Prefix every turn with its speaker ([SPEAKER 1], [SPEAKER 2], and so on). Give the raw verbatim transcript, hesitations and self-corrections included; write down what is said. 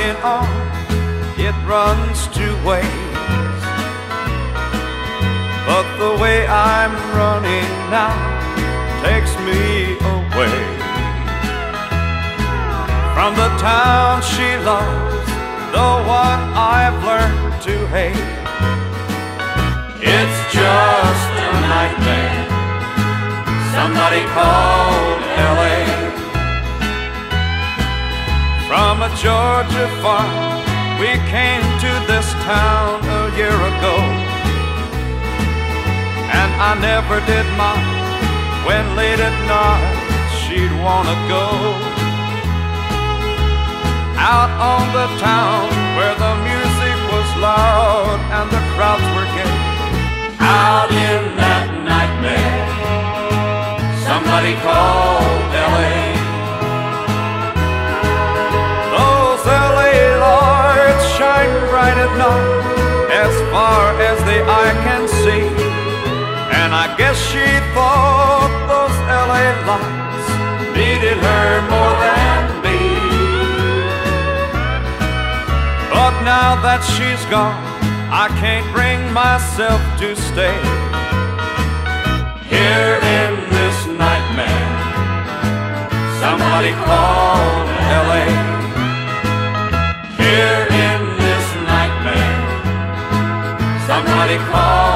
[SPEAKER 1] walking on, it runs two ways. But the way I'm running now takes me away from the town she loves, the one I've learned to hate. It's just a nightmare, somebody called L A. From a Georgia farm, we came to this town a year ago, and I never did mind when late at night she'd wanna go out on the town where the music was loud and the crowds were gay. Out in that nightmare, somebody called L A. Those L A lights shine bright at night as far as the eye can see, and I guess she thought those L A lights needed her more than me. But now that she's gone, I can't bring myself to stay here in this nightmare. Somebody called L A. Here in this nightmare, somebody called